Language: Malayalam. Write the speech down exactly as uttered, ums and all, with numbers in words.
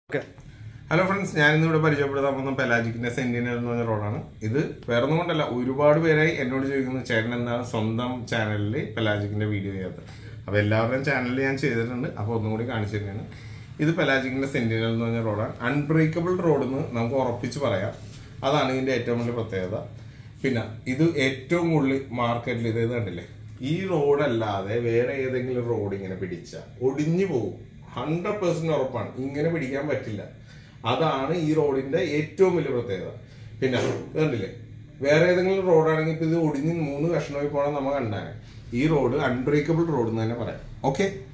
Okay. Hello friends, I am going to show you the pelagic sentinel road. This is a channel channel pelagic video. This channel is a pelagic sentinel road. Unbreakable road is That is the market. This road is a road. one hundred percent ഉറപ്പാണ് ഇങ്ങനെ പിടിക്കാൻ പറ്റില്ല അതാണ് ഈ റോഡിന്റെ ഏറ്റവും വലിയ പ്രത്യേകത പിന്നെ കണ്ടില്ലേ വേറെ ഏതെങ്കിലും റോഡ് ആണെങ്കിൽ ഇത് ഒടിഞ്ഞ് മൂന്ന് കഷ്ണമായി പോണം നമ്മൾ കണ്ടാനെ ഈ റോഡ് അൺബ്രേക്കബിൾ റോഡ് എന്ന് തന്നെ പറയാം ഓക്കേ